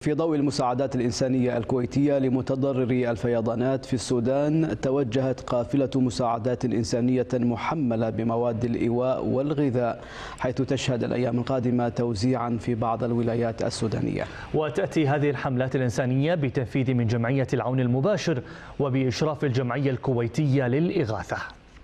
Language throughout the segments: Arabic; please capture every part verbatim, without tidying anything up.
في ضوء المساعدات الإنسانية الكويتية لمتضرري الفيضانات في السودان، توجهت قافلة مساعدات إنسانية محملة بمواد الإيواء والغذاء، حيث تشهد الأيام القادمة توزيعا في بعض الولايات السودانية. وتأتي هذه الحملات الإنسانية بتنفيذ من جمعية العون المباشر وبإشراف الجمعية الكويتية للإغاثة.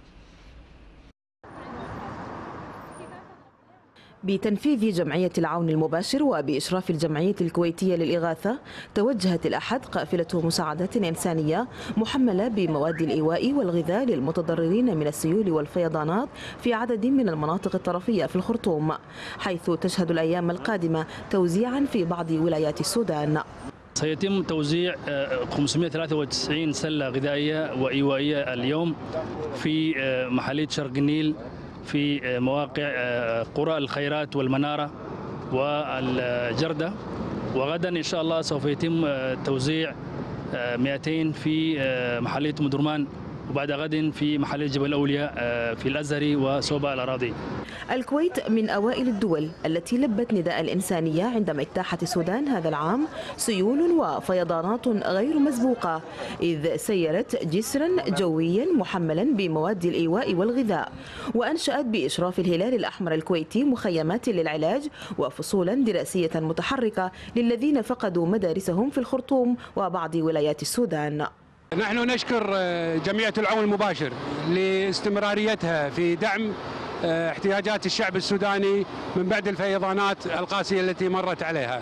بتنفيذ جمعية العون المباشر وبإشراف الجمعية الكويتية للإغاثة، توجهت الأحد قافلة مساعدات إنسانية محملة بمواد الإيواء والغذاء للمتضررين من السيول والفيضانات في عدد من المناطق الطرفية في الخرطوم، حيث تشهد الأيام القادمة توزيعا في بعض ولايات السودان. سيتم توزيع خمسمئة وثلاثة وتسعين سلة غذائية وإيوائية اليوم في محلية شرق النيل، في مواقع قرى الخيرات والمنارة والجردة، وغدا إن شاء الله سوف يتم توزيع مئتين في محلية أم درمان، وبعد غد في محلية جبل الأولياء في الأزهري وسوبا الأراضي. الكويت من أوائل الدول التي لبت نداء الإنسانية عندما اجتاحت السودان هذا العام سيول وفيضانات غير مسبوقة، إذ سيرت جسرا جويا محملا بمواد الإيواء والغذاء، وأنشأت بإشراف الهلال الأحمر الكويتي مخيمات للعلاج وفصولا دراسية متحركة للذين فقدوا مدارسهم في الخرطوم وبعض ولايات السودان. نحن نشكر جمعية العون المباشر لاستمراريتها في دعم احتياجات الشعب السوداني من بعد الفيضانات القاسية التي مرت عليها.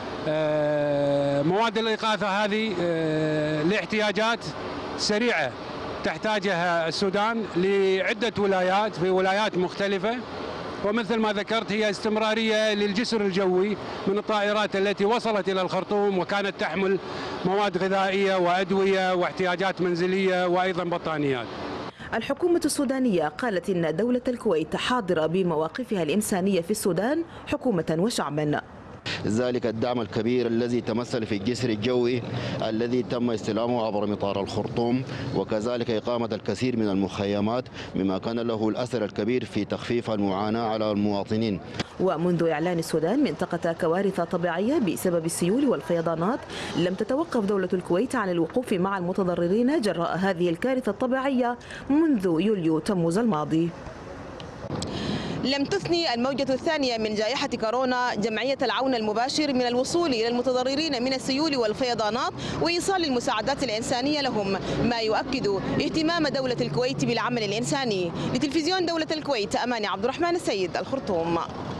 مواد الإغاثة هذه لاحتياجات سريعة تحتاجها السودان لعدة ولايات في ولايات مختلفة، ومثل ما ذكرت هي استمرارية للجسر الجوي من الطائرات التي وصلت إلى الخرطوم وكانت تحمل مواد غذائية وأدوية واحتياجات منزلية وأيضا بطانيات. الحكومة السودانية قالت إن دولة الكويت حاضرة بمواقفها الإنسانية في السودان حكومة وشعبا. ذلك الدعم الكبير الذي تمثل في الجسر الجوي الذي تم استلامه عبر مطار الخرطوم، وكذلك إقامة الكثير من المخيمات مما كان له الأثر الكبير في تخفيف المعاناة على المواطنين. ومنذ إعلان السودان منطقة كوارث طبيعية بسبب السيول والفيضانات، لم تتوقف دولة الكويت عن الوقوف مع المتضررين جراء هذه الكارثة الطبيعية منذ يوليو تموز الماضي. لم تثني الموجة الثانية من جائحة كورونا جمعية العون المباشر من الوصول إلى المتضررين من السيول والفيضانات وإيصال المساعدات الإنسانية لهم، ما يؤكد اهتمام دولة الكويت بالعمل الإنساني. لتلفزيون دولة الكويت، أماني عبد الرحمن السيد، الخرطوم.